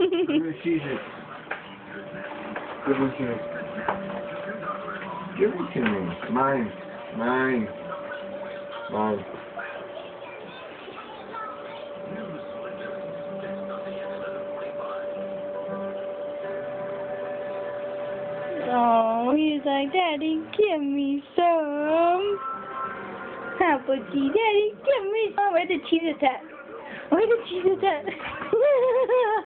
gonna cheese it. Give it to me. Give it to me. Mine. Mine. Mine. Oh, he's like, Daddy, give me some. How about you, Daddy, give me some. Where the cheese is at? Where the cheese is at?